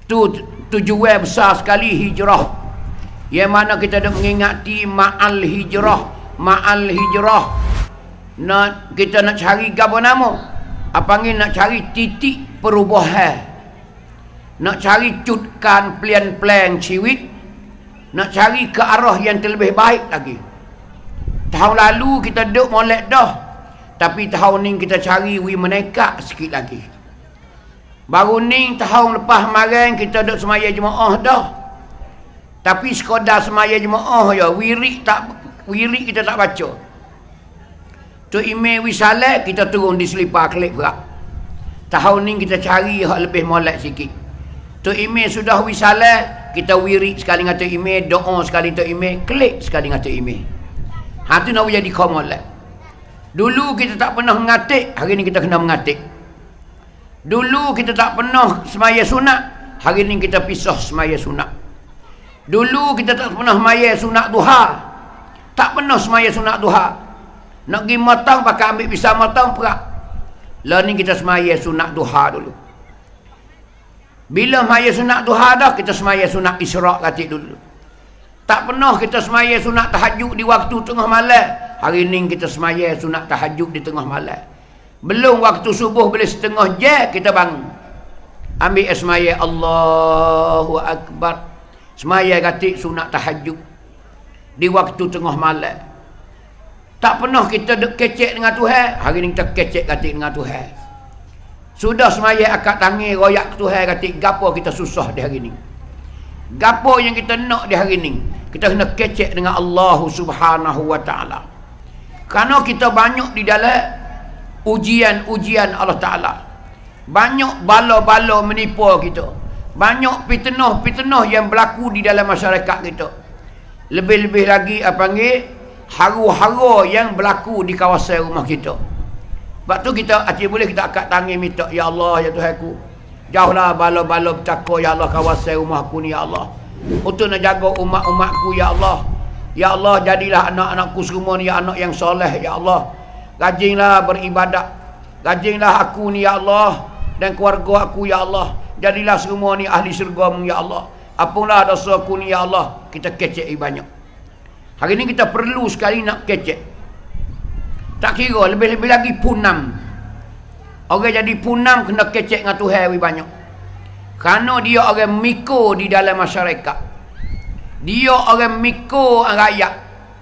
tujuan besar sekali hijrah, yang mana kita nak mengingati ma'al hijrah. Kita nak cari apa nama? Apa ni nak cari titik perubahan, nak cari cutkan plan ciwit, nak cari ke arah yang terlebih baik lagi. Tahun lalu kita duduk molek dah, tapi tahun ni kita cari menekak sikit lagi. Baru ni tahun lepas kemarin kita duduk semaya jemaah dah, tapi sekadar semaya jemaah je, wirid kita tak baca. Tu email wisalat kita turun di selipar klik berat. Tahun ni kita cari yang lebih molek sikit. Tu email sudah wisalat, kita wirid sekali ngata email, doa sekali tu email, klik sekali ngata email. Tu nak jadi kaum molek. Dulu kita tak pernah mengatik, hari ni kita kena mengatik. Dulu kita tak pernah semaya sunat, hari ni kita pisah semaya sunat. Dulu kita tak pernah semaya sunat duha, tak pernah semaya sunat duha. Nak pergi matang pakai ambil pisau matang perak. Lah ni kita semaya sunat duha dulu. Bila semaya sunat duha dah, kita semaya sunat isyraq katik dulu. Tak pernah kita semaya sunat tahajud di waktu tengah malam. Hari ni kita semaya sunat tahajud di tengah malam. Belum waktu subuh boleh setengah jam kita bangun. Ambil semaya Allahu Akbar. Semaya katik sunat tahajud di waktu tengah malam. Tak pernah kita kecek dengan Tuhan. Hari ni kita kecek katik dengan Tuhan. Sudah semaya akad tangi royak Tuhan katik, gapo kita susah di hari ni. Gapo yang kita nak di hari ni, kita kena kecek dengan Allah Subhanahu wa taala. Kerana kita banyak di dalam ujian Allah taala. Banyak bala-bala menipu kita. Banyak fitnah yang berlaku di dalam masyarakat kita. Lebih-lebih lagi apa panggil haru-haru yang berlaku di kawasan rumah kita. Sebab tu kita boleh kita akad tangan minta, ya Allah, ya Tuhanku, jauhlah bala-bala bercakap, ya Allah, kawasan rumahku ni, ya Allah, untuk nak jaga umat-umatku, ya Allah. Ya Allah, jadilah anak-anakku semua ni anak yang soleh, ya Allah. Rajinlah beribadat, rajinlah aku ni, ya Allah, dan keluarga aku, ya Allah. Jadilah semua ni ahli syurga-Mu, ya Allah. Apalah dosa aku ni, ya Allah. Kita kecek banyak. Hari ni kita perlu sekali nak kecek. Tak kira, lebih-lebih lagi punam. Orang jadi punam kena kecek dengan Tuhan banyak. Kerana dia orang mikir di dalam masyarakat. Dia orang mikir rakyat.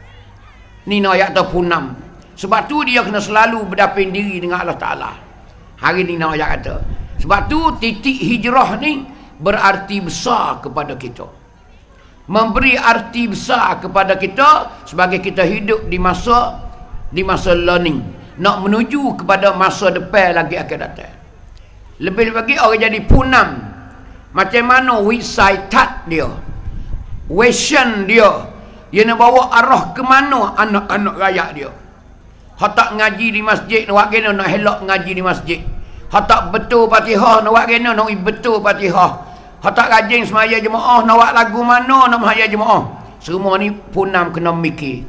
Ni nak ayat tu punam. Sebab tu dia kena selalu berdapin diri dengan Allah Ta'ala. Hari ni nak ayat kata. Sebab tu titik hijrah ni berarti besar kepada kita. Memberi arti besar kepada kita sebagai kita hidup di masa learning, nak menuju kepada masa depan lagi akan datang. Lebih lagi orang jadi punam. Macam mana wisaitat dia, vision dia, nak bawa arah ke mana anak-anak rakyat dia. Hak tak ngaji di masjid, nak kena nak helak ngaji di masjid. Hak tak betul Fatihah, nak kena nak betul Fatihah. Hak tak rajin semaya jemaah, nak buat lagu mana nak semaya jemaah. Semua ni punam kena mikir.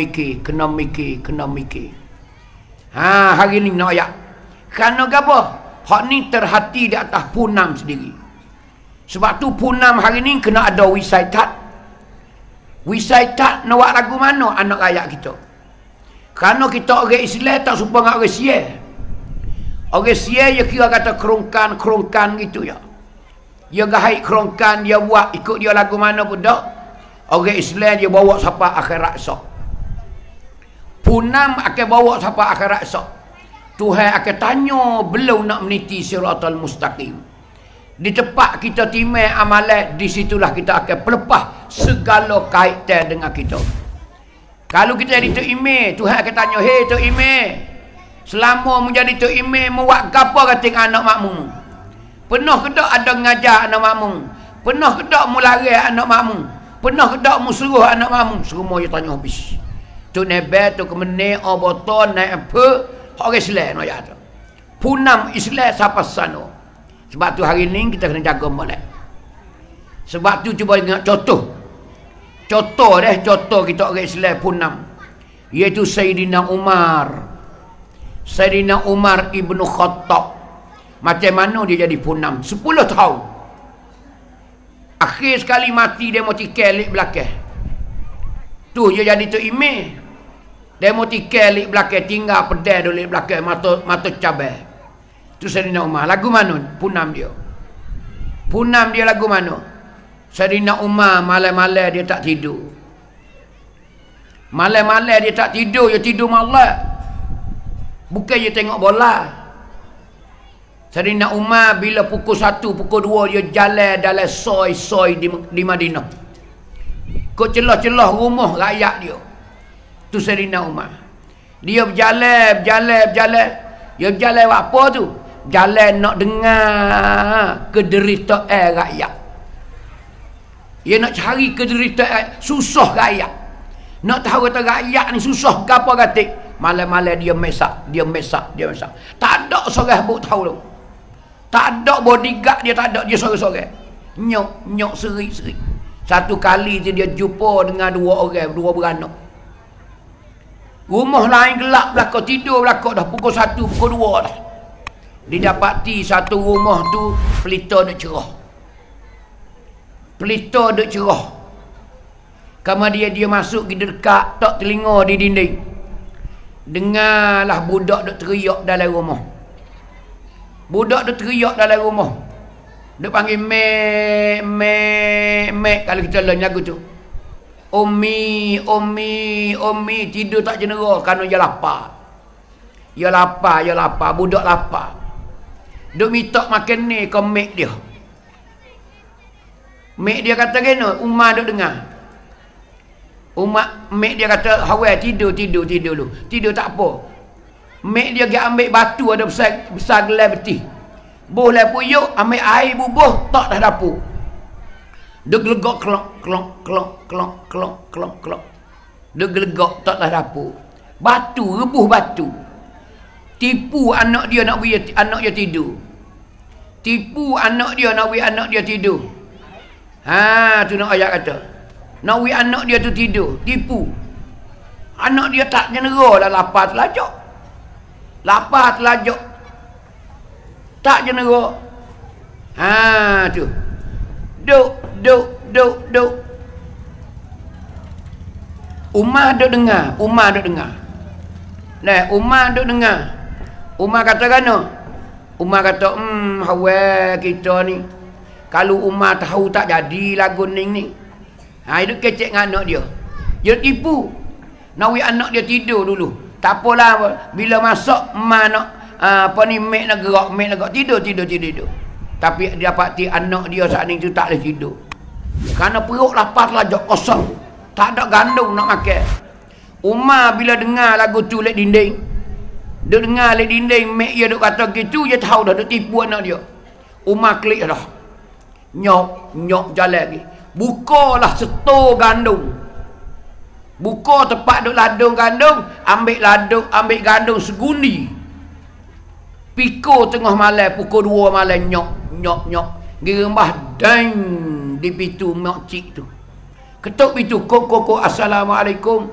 Hari ni nak ayat. Kerana apa? Hak ni terhati di atas punam sendiri. Sebab tu punam hari ni kena ada wisaitat. Wisaitat nak buat lagu mana anak rakyat kita. Kerana kita orang Islam tak serupa dengan orang Sial. Orang Sial dia kira kata kerongkan gitu ya. Dia gahai kerongkan, dia buat ikut dia lagu mana pun tak. Orang Islam dia bawa sampai akhirat esok. Punam akan bawa sampai akhirat esok. Tuhan akan tanya belum nak meniti siratal mustaqim. Di tempat kita timai amalan, di situlah kita akan pelepah segala kaitan dengan kita. Kalau kita jadi Tok Imam, Tuhan akan tanya, "Hei Tok Imam, selama menjadi Tok Imam buat gapo kata anak makmum? Pernah ke tak ada ngajar anak makmum? Pernah ke tak mularang anak makmum? Pernah ke tak musuh anak makmum?" Semua dia tanya habis. Tu nebel tu kemenai oboton naik apa? Orang Islam nak ada. Punam Islam siapa sana. Sebab tu hari ni kita kena jaga molek. Sebab tu cuba ingat contoh. Contoh kita orang Islam punam. Iaitu Sayyidina Umar. Sayyidina Umar ibnu Khattab. Macam mana dia jadi punam? 10 tahun. Akhir sekali mati dia mau tikel belakang. Tu je jadi tu email. Dia mau tikel belakang, tinggal pedai dulu belakang, mata cabai. Tu Sayyidina Umar. Lagu mana? Punam dia. Punam dia lagu mana? Sayyidina Umar malam-malam dia tak tidur. Malam-malam dia tak tidur, dia tidur malam. Bukan dia tengok bola. Sayyidina Umar bila pukul 1, pukul 2 dia jalan dalam soi-soi di Madinah. Kau celah-celah rumah rakyat dia. Tu Sayyidina Umar. Dia berjalan. Dia berjalan apa tu? Jalan nak dengar kederitaan rakyat. Dia nak cari kederitaan susah rakyat. Nak tahu kata rakyat ni susah ke apa kata. Malam-malam dia mesak. Tak ada seorang buk tahu tu. Tak ada bodyguard dia, tak ada. Dia sorang-sorang. Nyok seri-seri. Satu kali tu dia jumpa dengan dua beranak. Rumah lain gelap belakang, tidur belakang dah. Pukul 1, pukul 2 dah. Didapati satu rumah tu pelita duk cerah. Pelita duk cerah. Kemudian dia masuk pergi dekat, tak telinga di dinding. Dengarlah budak duk teriak dalam rumah. Budak duk teriak dalam rumah. Dia panggil mek kalau kita lagu tu. Umi, tidur tak jenera kerana dia lapar. Ya lapar, budak lapar. Duk minta makan ni ke mek dia. Mek dia kata kena, Umar duk dengar. Mek dia kata, "Hawai tidur dulu. Tidur tak apa." Mek dia pergi ambil batu ada besar gelai betih. Boleh puyuk, ambil air bubuh, tak dah dapur. Dia gelegak kelok. Dia gelegak tak dah dapur. Batu, rebuh batu. Tipu anak dia nak beri anak dia tidur. Tipu anak dia nak beri anak dia tidur. Tu nak ayat kata. Nak beri anak dia tu tidur. Tipu. Anak dia tak jenera lah, lapar telajak. Tak jenera. Tu. Duk. Umar duk dengar. Nah, Umar duk dengar. Umar kata kena. Umar kata, hawai kita ni. Kalau Umar tahu tak jadi lagu ni. Dia kecek dengan anak dia. Dia tipu. Nawi anak dia tidur dulu. Tak apalah. Bila masak, mak nak mek nak gerak. Tidur. Tapi dia dapati anak dia saat ni tu tak boleh tidur. Kerana perut lapar telajak kosong. Tak ada gandum nak makan. Umar bila dengar lagu tu lek dinding. Dia dengar lek dinding, mek dia duk kata gitu, dia tahu dah dia tipu anak dia. Umar klik dah. Nyok jalan lagi. Bukalah setor gandum. Buka tempat duk ladung gandum, ambil gandum segundi. Piko tengah malam, pukul 2 malam, nyok. Gerembah dang di pintu makcik tu. Ketuk pintu, kok, assalamualaikum.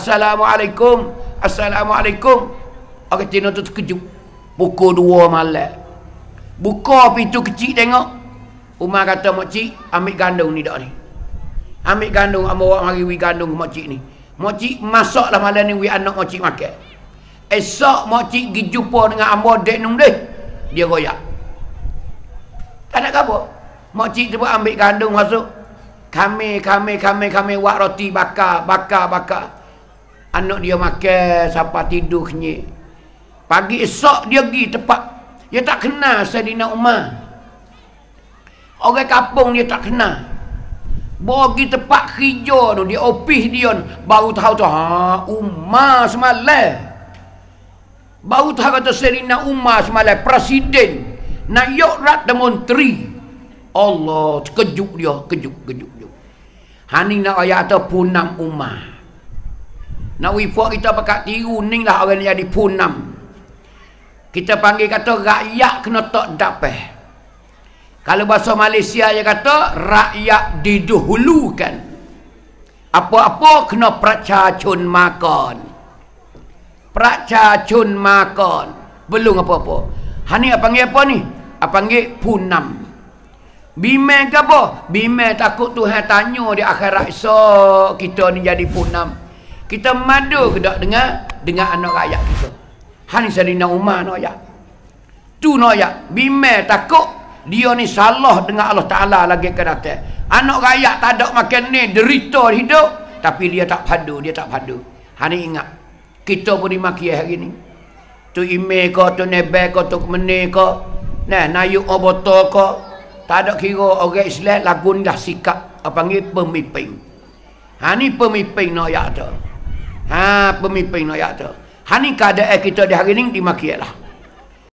Orang Cina tu terkejut. Pukul 2 malam. Buka pintu kecil tengok. Umar kata, makcik, ambil gandum ni dak ni. Ambil gandum, ambil mari wi gandum ke makcik ni. Makcik masaklah malam ni wi anak makcik makan. Esok makcik pergi jumpa dengan ambo dek nung deh. Dia goyak. Tak nak apa. Makcik tu ambil gandum masuk. Kami buat roti bakar. Anak dia makan sampai tidur kenyik. Pagi esok dia pergi tempat. Dia tak kenal Sayyidina Umar. Orang kampung dia tak kenal. Bagi tempat kerja tu, dia ofis dia baru tahu tu, Umar semalam. Baru tahu kata Sayyidina Umar semalam presiden nak yuk dan menteri. Allah, terkejut dia, kejut. Hani nak ayat atau punam Umar. Nak wifak kita pakai tiru ni lah orang yang jadi punam. Kita panggil kata rakyat kena tak dapat. Kalau bahasa Malaysia dia kata rakyat didahulukan. Apa-apa kena pracacun makan. Belum apa-apa. Hani panggil apa ni? Panggil punam. Bimbang ke apa? Bimbang takut Tuhan tanya di akhirat esok kita ni jadi punam. Kita madu ke tak dengan anak rakyat kita. Hani Sayyidina Umar nak ayat. Tu nak ayat. Bimbang takut dia ni salah dengan Allah Ta'ala lagi ke datang. Anak rakyat tak ada makan ni, derita hidup, tapi dia tak padu, Hani ingat, kita pun dimaki hari ni. Tu email ke, tu nebel ke, tu kemeni ke, nah, nayuk oboto ke, tak ada kira orang Islam lagu ni dah sikap apa panggil pemimpin. Hani pemimpin nak ayat tu. Pemimpin nak ayat tu. Hani keadaan kita di hari ni dimaki lah.